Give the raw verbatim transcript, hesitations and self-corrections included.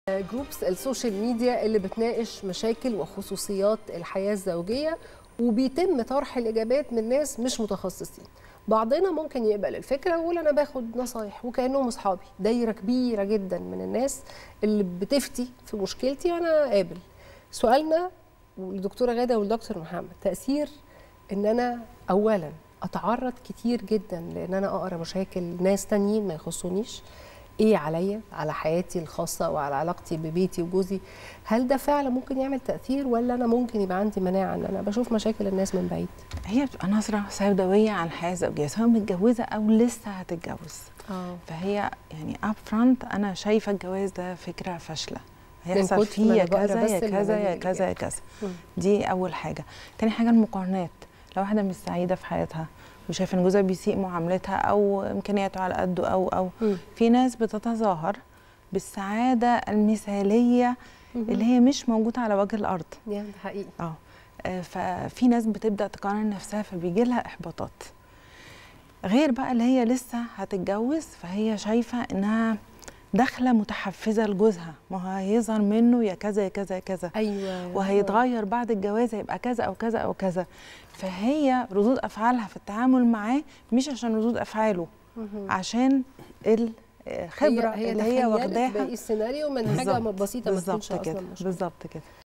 جروبس السوشيال ميديا اللي بتناقش مشاكل وخصوصيات الحياة الزوجية، وبيتم طرح الإجابات من ناس مش متخصصين. بعضنا ممكن يقبل الفكرة ويقول أنا باخد نصايح وكأنهم أصحابي. دايرة كبيرة جدا من الناس اللي بتفتي في مشكلتي وأنا قابل. سؤالنا للدكتورة غادة والدكتور محمد، تأثير إن أنا أولا أتعرض كتير جدا لأن أنا أقرأ مشاكل ناس تانيين ما يخصونيش، ايه عليا، على حياتي الخاصه وعلى علاقتي ببيتي وجوزي، هل ده فعلا ممكن يعمل تاثير ولا انا ممكن يبقى عندي مناعه ان انا بشوف مشاكل الناس من بعيد؟ هي بتبقى نظره سوداويه عن الحياه الزوجيه سواء متجوزه او لسه هتتجوز. اه فهي يعني اب فرونت انا شايفه الجواز ده فكره فاشله، هيحصل فيه يا كذا يا كذا يا كذا يا كذا. دي اول حاجه. تاني حاجه المقارنات. لو واحده مش سعيده في حياتها وشايفه ان جوزها بيسيء معاملتها او امكانياته على قده او او م. في ناس بتتظاهر بالسعاده المثاليه م. اللي هي مش موجوده على وجه الارض. يعني حقيقي. اه ففي ناس بتبدا تقارن نفسها فبيجي لها احباطات. غير بقى اللي هي لسه هتتجوز فهي شايفه انها داخله متحفزه لجوزها، ما هو هيظهر منه يا كذا يا كذا يا كذا. ايوه وهيتغير بعد الجواز هيبقى كذا او كذا او كذا. فهي ردود افعالها في التعامل معاه مش عشان ردود افعاله، عشان الخبره هي اللي هي واخداها. باقي السيناريو من حاجه بسيطه ما تكونش اصلا بالظبط كده.